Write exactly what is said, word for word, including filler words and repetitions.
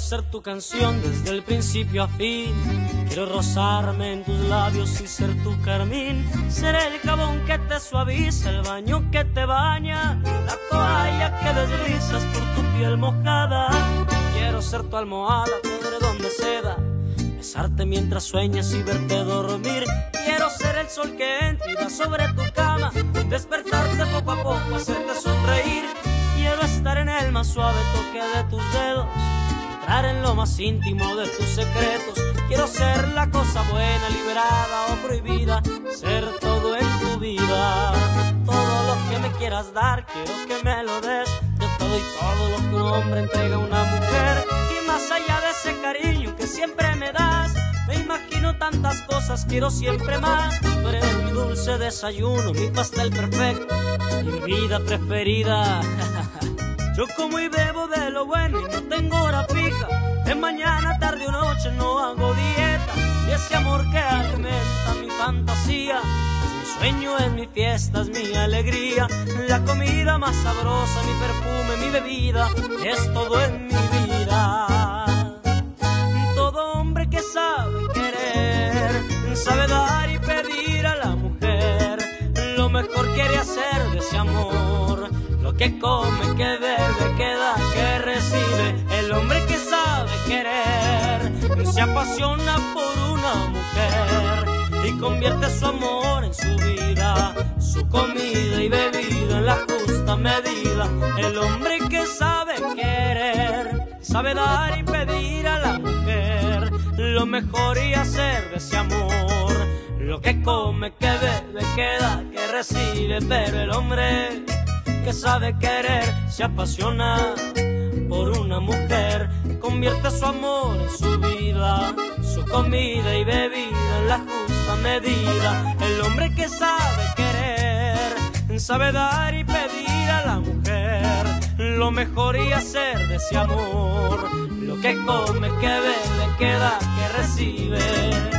ser tu canción desde el principio a fin. Quiero rozarme en tus labios y ser tu carmín. Ser el jabón que te suaviza, el baño que te baña, la toalla que deslizas por tu piel mojada. Quiero ser tu almohada, tu edredón de seda, besarte mientras sueñas y verte dormir. Quiero ser el sol que entra y va sobre tu cama, despertarte poco a poco, hacerte sonreír. Quiero estar en el más suave toque de tus dedos, entrar en lo más íntimo de tus secretos. Quiero ser la cosa buena, liberada o prohibida, ser todo en tu vida. Todo lo que me quieras dar, quiero que me lo des. Yo te doy todo lo que un hombre entrega a una mujer. Y más allá de ese cariño que siempre me das, me imagino tantas cosas, quiero siempre más. Tú eres mi dulce desayuno, mi pastel perfecto y mi vida preferida. Yo como y bebo de lo bueno y no tengo hora fija. De mañana, tarde o noche no hago dieta. Y ese amor que alimenta mi fantasía es mi sueño, es mi fiesta, es mi alegría. La comida más sabrosa, mi perfume, mi bebida, es todo en mi vida. Todo hombre que sabe querer, sabe dar y pedir a la mujer lo mejor quiere hacer de ese amor. Lo que come, que bebe, que da, que recibe. El hombre que sabe querer se apasiona por una mujer y convierte su amor en su vida, su comida y bebida en la justa medida. El hombre que sabe querer, sabe dar y pedir a la mujer lo mejor y hacer de ese amor. Lo que come, que bebe, que da, que recibe. Pero el hombre que sabe querer se apasiona por una mujer, convierte su amor en su vida, su comida y bebida en la justa medida. El hombre que sabe querer, sabe dar y pedir a la mujer lo mejor y hacer de ese amor. Lo que come, que bebe, que da, que recibe.